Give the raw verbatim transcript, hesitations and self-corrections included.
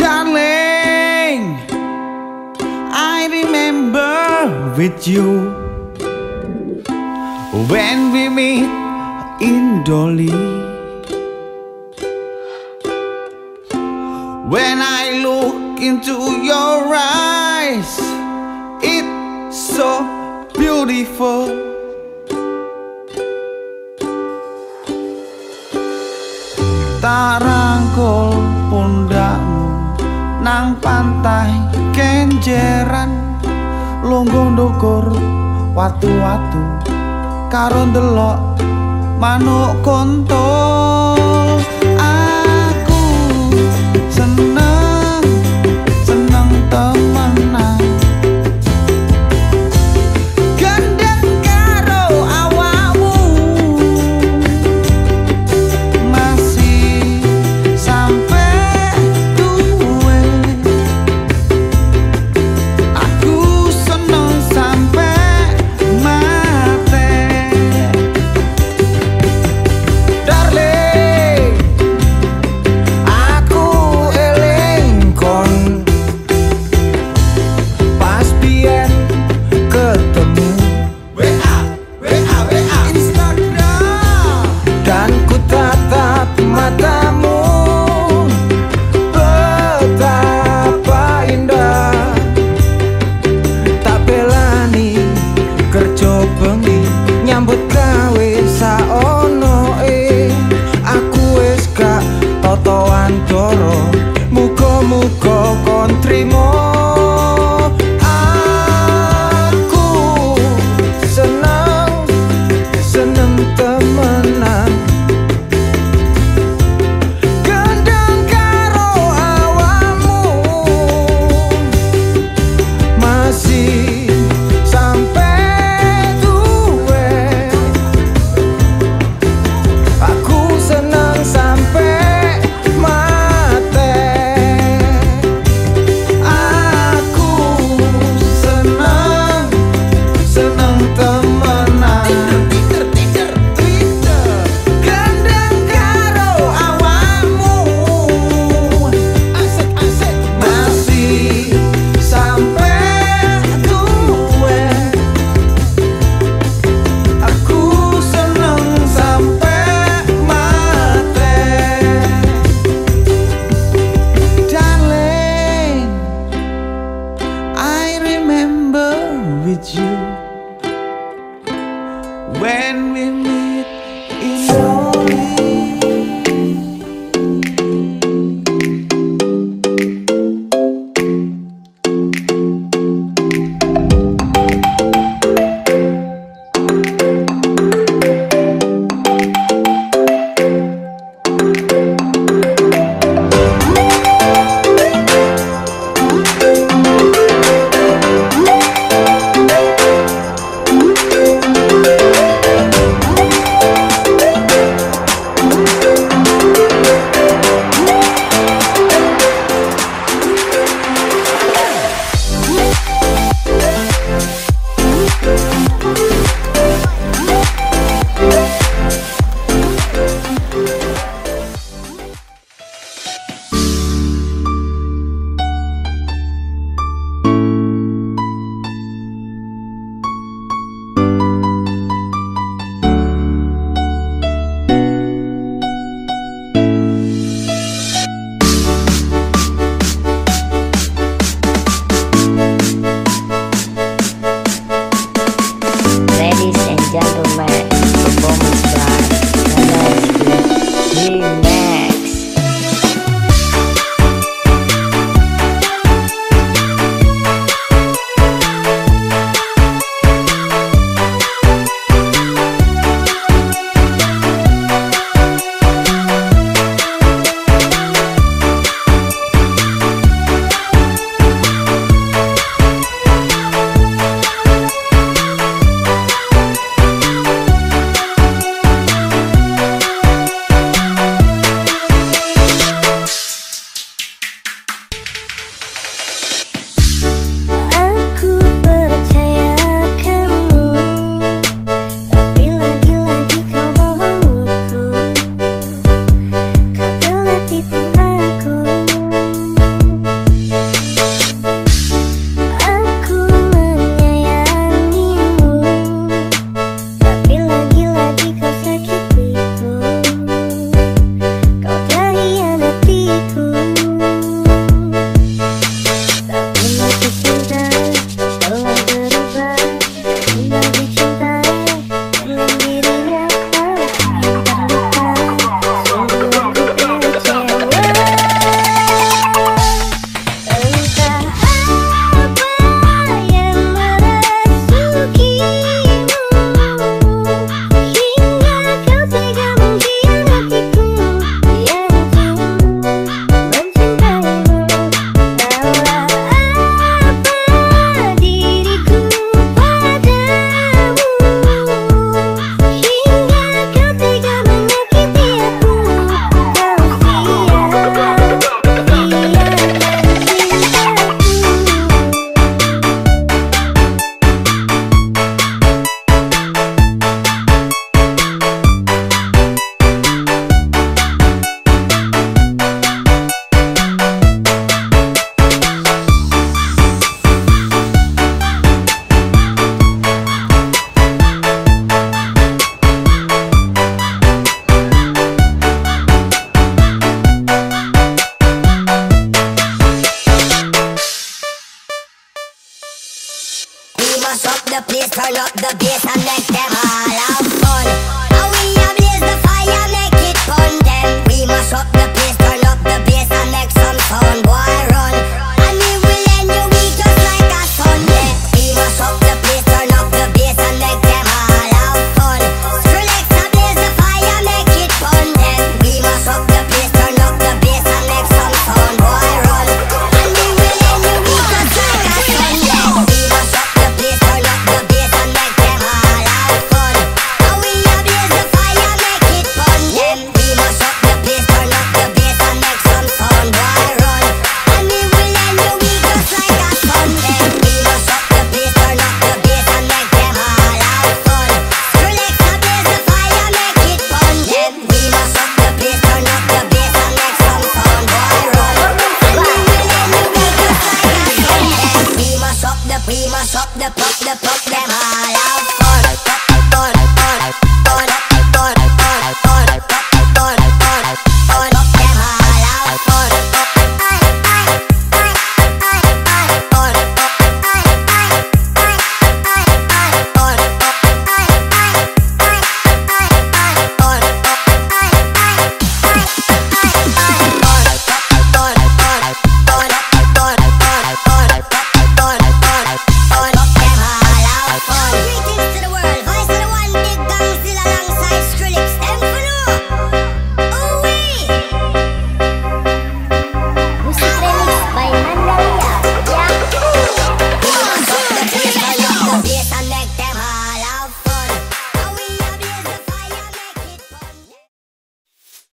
Darling, I remember with you when we meet in Dolly. When I look into your eyes, it's so beautiful. Tak rangkul pundakmu nang pantai Kenjeran, lungguh ndukur watu-watu karo ndelok manuk kontol. Aku seneng, seneng temenan gendeng karo awakmu. Masih sampai tuwe, aku seneng sampai mate. Darling, aku eling kon pas biyen ketemu W A, W A, W A Instagram, dan ku tatap matamu, betapa indah. Tak belani kerja bengi nyambut gawe saonoe. Aku wis gak totoan doro, muga-muga kon trimo. Aku seneng, seneng temenan gendeng karo awakmu. Masih sampai tuwe, aku seneng sampai mate. Aku seneng, seneng temenan gendeng karo awakmu. Masih sampai tuwe, aku seneng sampai mate. Darling, I remember with you when we meet in Dolly. Ladies and gentlemen, performance by Nanaski Remix. turn up the beat.